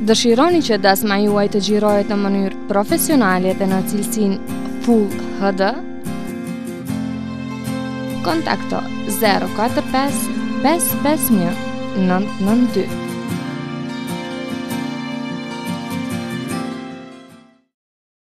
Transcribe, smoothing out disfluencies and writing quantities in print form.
Dëshironi që dasma juaj të gjirohet në mënyrë profesionale dhe në cilësinë Full HD? Kontakto 045 551 992.